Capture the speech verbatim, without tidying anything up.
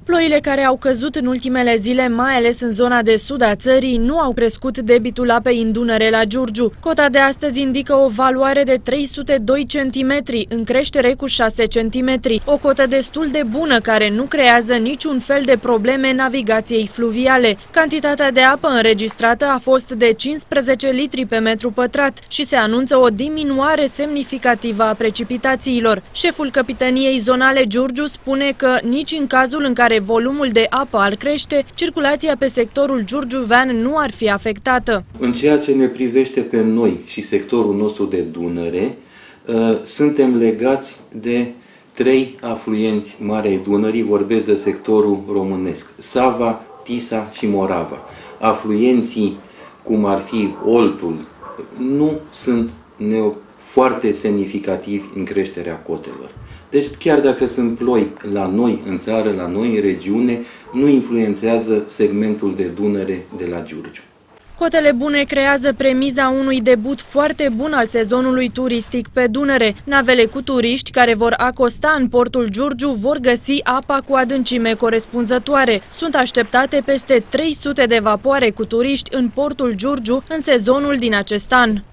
Ploile care au căzut în ultimele zile, mai ales în zona de sud a țării, nu au crescut debitul apei în Dunăre la Giurgiu. Cota de astăzi indică o valoare de trei sute doi centimetri, în creștere cu șase centimetri. O cotă destul de bună care nu creează niciun fel de probleme navigației fluviale. Cantitatea de apă înregistrată a fost de cincisprezece litri pe metru pătrat și se anunță o diminuare semnificativă a precipitațiilor. Șeful Capitaniei Zonale Giurgiu spune că nici în cazul în care volumul de apă ar crește, circulația pe sectorul giurgiuvean nu ar fi afectată. În ceea ce ne privește pe noi și sectorul nostru de Dunăre, suntem legați de trei afluenți mari ai Dunării, vorbesc de sectorul românesc, Sava, Tisa și Morava. Afluenții, cum ar fi Oltul, nu sunt foarte semnificativi în creșterea cotelor. Deci chiar dacă sunt ploi la noi, în țară, la noi, în regiune, nu influențează segmentul de Dunăre de la Giurgiu. Cotele bune creează premiza unui debut foarte bun al sezonului turistic pe Dunăre. Navele cu turiști care vor acosta în portul Giurgiu vor găsi apa cu adâncime corespunzătoare. Sunt așteptate peste trei sute de vapoare cu turiști în portul Giurgiu în sezonul din acest an.